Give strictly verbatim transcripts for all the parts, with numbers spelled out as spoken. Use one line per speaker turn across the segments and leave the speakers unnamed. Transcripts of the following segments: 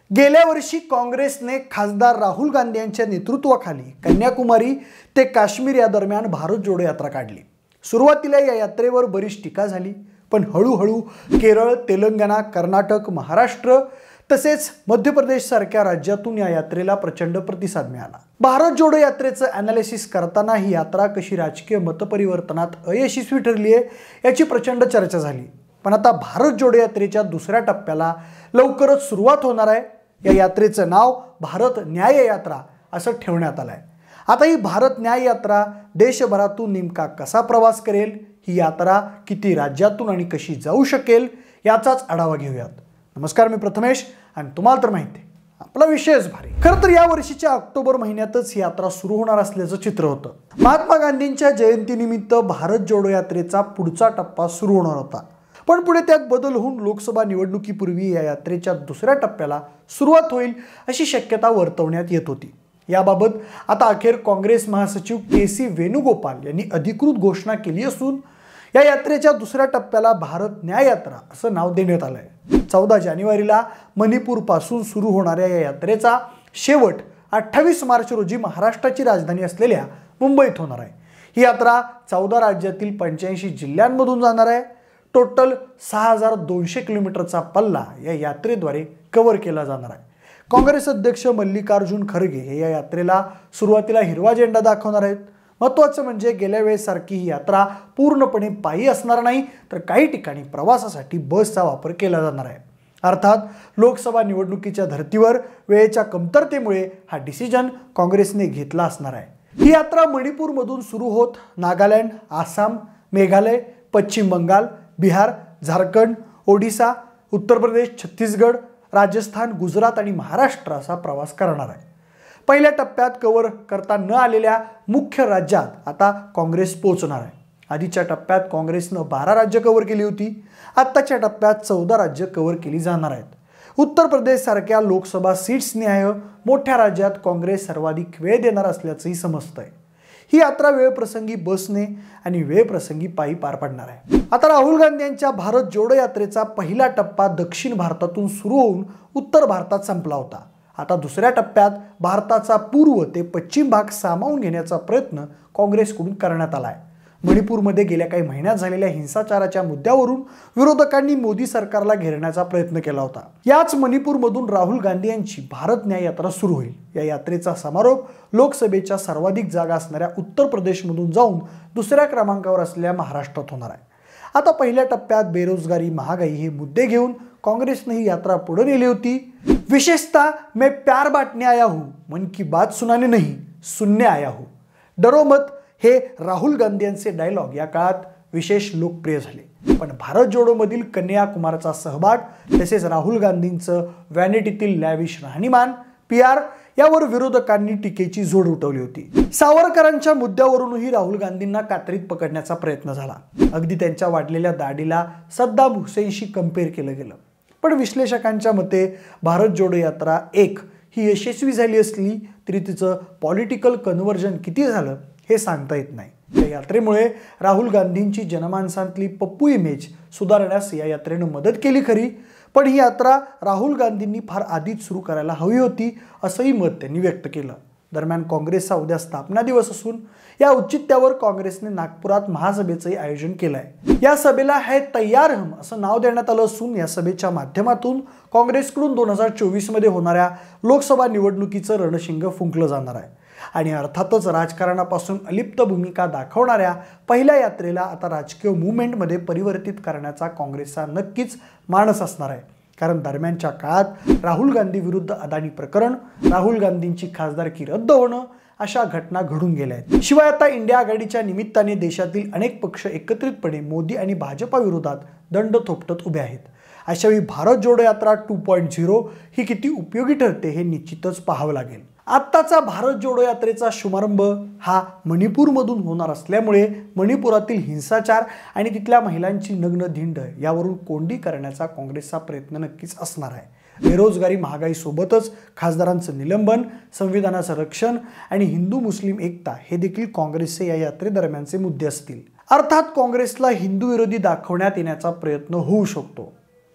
गेल्या वर्षी काँग्रेसने खासदार राहुल गांधी यांच्या नेतृत्वाखाली कन्याकुमारी ते काश्मीर या दरम्यान भारत जोडो यात्रा काढली। सुरुवातीला या यात्रेवर बरीच टीका झाली, पण हळूहळू केरळ, तेलंगणा, कर्नाटक, महाराष्ट्र तसेच मध्य प्रदेश सारख्या राज्यातून या यात्रेला प्रचंड प्रतिसाद मिळाला। भारत जोडो यात्रेचं ॲनालिसिस करताना ही यात्रा कशी राजकीय मतपरिवर्तनात अयशस्वी ठरली आहे याची प्रचंड चर्चा झाली। पण आता भारत जोडो यात्रेच्या दुसऱ्या टप्प्याला लवकरच सुरुवात होणार आहे। या यात्रेचं नाव भारत न्याय यात्रा असं ठेवण्यात आलं आहे। आता ही भारत न्याय यात्रा देशभरातून नेमका कसा प्रवास करेल, ही यात्रा किती राज्यातून आणि कशी जाऊ शकेल याचाच आढावा घेऊयात। नमस्कार, मी प्रथमेश आणि तुम्हाला तर माहिती आहे आपला विषयच भारी। खरं तर या वर्षीच्या ऑक्टोबर महिन्यातच ही यात्रा सुरू होणार असल्याचं चित्र होतं। महात्मा गांधींच्या जयंतीनिमित्त भारत जोडो यात्रेचा पुढचा टप्पा सुरू होणार होता, पण पुढे त्यात बदल होऊन लोकसभा निवडणुकीपूर्वी या यात्रेच्या दुसऱ्या टप्प्याला सुरुवात होईल अशी शक्यता वर्तवण्यात येत होती। याबाबत आता अखेर काँग्रेस महासचिव के सी वेणुगोपाल यांनी अधिकृत घोषणा केली असून या यात्रेच्या दुसऱ्या टप्प्याला भारत न्याय यात्रा असं नाव देण्यात आलं आहे। चौदा जानेवारीला मणिपूर पासून सुरू होणाऱ्या या यात्रेचा शेवट अठ्ठावीस मार्च रोजी महाराष्ट्राची राजधानी असलेल्या मुंबईत होणार आहे। ही यात्रा चौदा राज्यातील पंच्याऐंशी जिल्ह्यांमधून जाणार आहे। टोटल सहा हजार दोनशे किलोमीटरचा पल्ला या यात्रेद्वारे कव्हर केला जाणार आहे। काँग्रेस अध्यक्ष मल्लिकार्जुन खरगे हे या यात्रेला सुरुवातीला हिरवा झेंडा दाखवणार आहेत। महत्त्वाचं म्हणजे गेल्या वेळेसारखी ही यात्रा पूर्णपणे पायी असणार नाही, तर काही ठिकाणी प्रवासासाठी बसचा वापर केला जाणार आहे। अर्थात लोकसभा निवडणुकीच्या धर्तीवर वेळेच्या कमतरतेमुळे हा डिसिजन काँग्रेसने घेतला असणार आहे। ही यात्रा मणिपूरमधून सुरू होत नागालँड, आसाम, मेघालय, पश्चिम बंगाल, बिहार, झारखंड, ओडिसा, उत्तर प्रदेश, छत्तीसगड, राजस्थान, गुजरात आणि महाराष्ट्र असा प्रवास करणार आहे। पहिल्या टप्प्यात कव्हर करता न आलेल्या मुख्य राज्यात आता काँग्रेस पोहोचणार आहे। आधीच्या टप्प्यात काँग्रेसनं बारा राज्य कव्हर केली होती, आत्ताच्या टप्प्यात चौदा राज्य कव्हर केली जाणार आहेत। उत्तर प्रदेश सारख्या लोकसभा सीट्सनिहाय मोठ्या राज्यात काँग्रेस सर्वाधिक वेळ देणार असल्याचंही समजतंय। ही यात्रा वेळप्रसंगी बसने आणि वेळप्रसंगी पायी पार पडणार आहे। आता राहुल गांधी यांच्या भारत जोडो यात्रेचा पहिला टप्पा दक्षिण भारतातून सुरू होऊन उत्तर भारतात संपला होता। आता दुसऱ्या टप्प्यात भारताचा पूर्व ते पश्चिम भाग सामावून घेण्याचा प्रयत्न काँग्रेसकडून करण्यात आला आहे। मणिपूरमध्ये गेल्या काही महिन्यात झालेल्या हिंसाचाराच्या मुद्द्यावरून विरोधकांनी मोदी सरकारला घेरण्याचा प्रयत्न केला होता। याच मणिपूरमधून राहुल गांधी यांची भारत न्याय यात्रा सुरू होईल। या यात्रेचा समारोप लोकसभेच्या सर्वाधिक जागा असणाऱ्या उत्तर प्रदेशमधून जाऊन दुसऱ्या क्रमांकावर असलेल्या महाराष्ट्रात होणार आहे। आता पहिल्या टप्प्यात बेरोजगारी, महागाई हे मुद्दे घेऊन काँग्रेसने ही यात्रा पुढे नेली होती। विशेषतः मैं प्यार बांटने आया हूं, मन की बात सुनाने नहीं, सुनने आया हूं, डरो मत हे राहुल गांधी यांचे डायलॉग या काळात विशेष लोकप्रिय झाले। पण भारत जोडो मधील कन्याकुमारीचा सहभाग तसेच राहुल गांधींचं व्हॅनिटीतील लॅविश राहणीमान, पी आर यावर विरोधकांनी टीकेची झोड उठवली होती। सावरकरांच्या मुद्द्यावरूनही राहुल गांधींना कात्रीत पकडण्याचा प्रयत्न झाला। अगदी त्यांच्या वाढलेल्या दाढीला सद्दाम हुसेनशी कंपेअर केलं गेलं। पण विश्लेषकांच्या मते भारत जोडो यात्रा एक ही यशस्वी झाली असली तरी तिचं पॉलिटिकल कन्व्हर्जन किती झालं हे सांगता येत नाही। या यात्रेमुळे राहुल गांधींची जनमानसांतली पप्पू इमेज सुधारण्यास या यात्रेनं मदत केली खरी, पण ही यात्रा राहुल गांधींनी फार आधीच सुरू करायला हवी होती असंही मत त्यांनी व्यक्त केलं। दरम्यान काँग्रेसचा उद्या स्थापना दिवस असून या औचित्यावर काँग्रेसने नागपुरात महासभेचंही आयोजन केलं आहे। या सभेला है तैयार हम असं नाव देण्यात आलं असून या सभेच्या माध्यमातून काँग्रेसकडून दोन हजार चोवीस मध्ये होणाऱ्या लोकसभा निवडणुकीचं रणशिंग फुंकलं जाणार आहे। आणि अर्थातच राजकारणापासून अलिप्त भूमिका दाखवणाऱ्या पहिल्या यात्रेला आता राजकीय मुवमेंटमध्ये परिवर्तित करण्याचा काँग्रेसचा नक्कीच मानस असणार आहे। कारण दरम्यानच्या काळात राहुल गांधी विरुद्ध अदानी प्रकरण, राहुल गांधींची खासदारकी रद्द होणं अशा घटना घडून गेल्या आहेत। शिवाय आता इंडिया आघाडीच्या निमित्ताने देशातील अनेक पक्ष एकत्रितपणे मोदी आणि भाजपा विरोधात दंड थोपटत उभे आहेत। अशावेळी भारत जोडो यात्रा टू पॉईंट झिरो ही किती उपयोगी ठरते हे निश्चितच पाहावं लागेल। आत्ताचा भारत जोडो यात्रेचा शुभारंभ हा मणिपूरमधून होणार असल्यामुळे मणिपुरातील हिंसाचार आणि तिथल्या महिलांची नग्न धिंड यावरून कोंडी करण्याचा काँग्रेसचा प्रयत्न नक्कीच असणार आहे। बेरोजगारी, महागाई सोबतच खासदारांचं निलंबन, संविधानाचं रक्षण आणि हिंदू मुस्लिम एकता हे देखील काँग्रेसचे या यात्रेदरम्यानचे मुद्दे असतील। अर्थात काँग्रेसला हिंदू विरोधी दाखवण्यात येण्याचा प्रयत्न होऊ शकतो।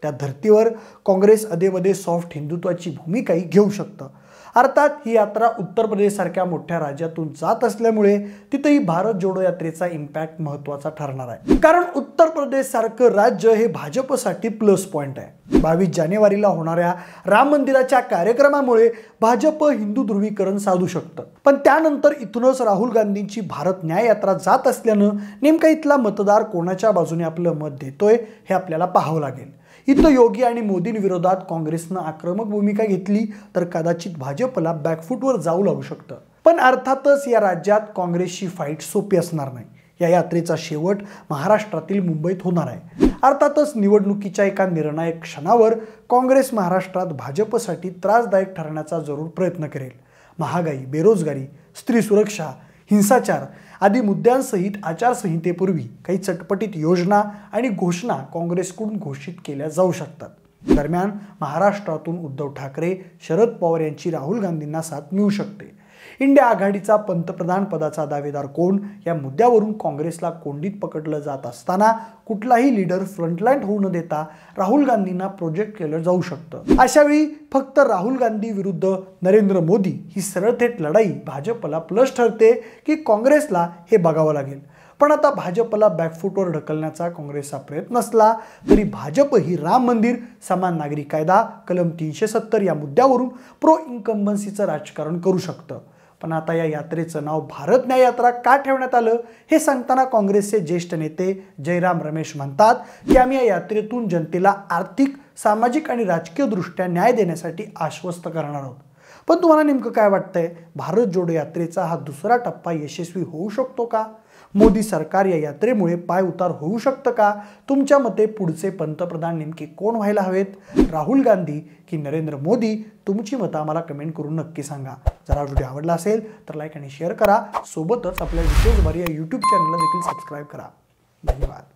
त्या धर्तीवर काँग्रेस अदेमध्ये सॉफ्ट हिंदुत्वाची भूमिकाही घेऊ शकतं। अर्थात ही यात्रा उत्तर प्रदेशसारख्या मोठ्या राज्यातून जात असल्यामुळे तिथेही भारत जोडो यात्रेचा इम्पॅक्ट महत्त्वाचा ठरणार आहे, कारण उत्तर प्रदेश सारखं राज्य हे भाजपसाठी प्लस पॉइंट आहे। बावीस जानेवारीला होणाऱ्या राम मंदिराच्या कार्यक्रमामुळे भाजप हिंदू ध्रुवीकरण साधू शकतं, पण त्यानंतर इथूनच राहुल गांधींची भारत न्याय यात्रा जात असल्यानं नेमका इथला मतदार कोणाच्या बाजूने आपलं मत देतोय हे आपल्याला पाहावं लागेल। इथं योगी आणि मोदींविरोधात काँग्रेसनं आक्रमक भूमिका घेतली तर कदाचित भाजपला बॅकफूटवर जाऊ लागू शकतं, पण अर्थातच या राज्यात काँग्रेसची फाईट सोपी असणार नाही। या यात्रेचा शेवट महाराष्ट्रातील मुंबईत होणार आहे। अर्थातच निवडणुकीच्या एका निर्णायक क्षणावर काँग्रेस महाराष्ट्रात भाजपसाठी त्रासदायक ठरण्याचा जरूर प्रयत्न करेल। महागाई, बेरोजगारी, स्त्री सुरक्षा, हिंसाचार आदी मुद्द्यांसहित आचारसंहितेपूर्वी काही चटपटीत योजना आणि घोषणा काँग्रेसकडून घोषित केल्या जाऊ शकतात। दरम्यान महाराष्ट्रातून उद्धव ठाकरे, शरद पवार यांची राहुल गांधींना साथ मिळू शकते। इंडिया आघाडीचा पंतप्रधान पदाचा दावेदार कोण या मुद्द्यावरून काँग्रेसला कोंडीत पकडलं जात असताना कुठलाही लीडर फ्रंटलाईन होऊ न देता राहुल गांधींना प्रोजेक्ट केलं जाऊ शकतं। अशावेळी फक्त राहुल गांधी विरुद्ध नरेंद्र मोदी ही सरळ थेट लढाई भाजपला प्लस ठरते की काँग्रेसला हे बघावं लागेल। पण आता भाजपला बॅकफूटवर ढकलण्याचा काँग्रेसचा प्रयत्न असला तरी भाजप ही राम मंदिर, समान नागरी कायदा, कलम तीनशे सत्तर या मुद्द्यावरून प्रो इन्कम्बन्सीचं राजकारण करू शकतं। पण आता या यात्रेचं नाव भारत न्याय यात्रा का ठेवण्यात आलं हे सांगताना काँग्रेसचे ज्येष्ठ नेते जयराम रमेश म्हणतात की आम्ही या यात्रेतून जनतेला आर्थिक, सामाजिक आणि राजकीय दृष्ट्या न्याय देण्यासाठी आश्वस्त करणार आहोत। पण तुम्हाला नेमकं काय वाटतंय? भारत जोडो यात्रेचा हा दुसरा टप्पा यशस्वी होऊ शकतो का? मोदी सरकार या यात्रेमुळे पाय उतार होऊ शकतं का? तुमच्या मते पुढचे पंतप्रधान नेमके कोण व्हायला हवेत? राहुल गांधी की नरेंद्र मोदी? तुमची मतं आम्हाला कमेंट करून नक्की सांगा। जर हा व्हिडिओ आवडला असेल तर लाईक आणि शेअर करा। सोबतच आपल्या विशेष भारी या यूट्यूब चॅनलला देखील सबस्क्राईब करा। धन्यवाद।